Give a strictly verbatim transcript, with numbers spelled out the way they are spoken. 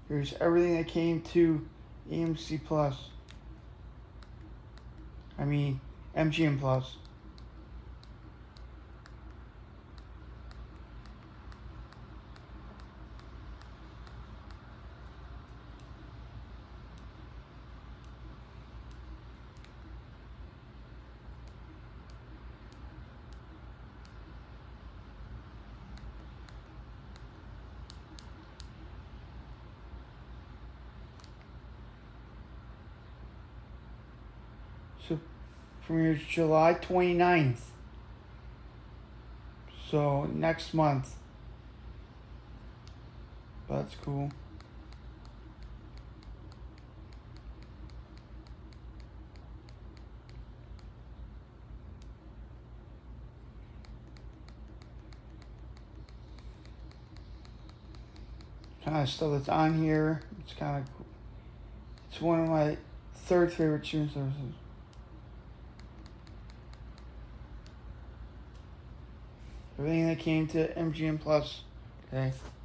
Here's everything that came to A M C Plus. I mean, M G M Plus. So, premieres July twenty-ninth. So, next month. That's cool. Kind of stuff that's on here. It's kind of cool. It's one of my third favorite streaming services. Everything that came to M G M Plus today.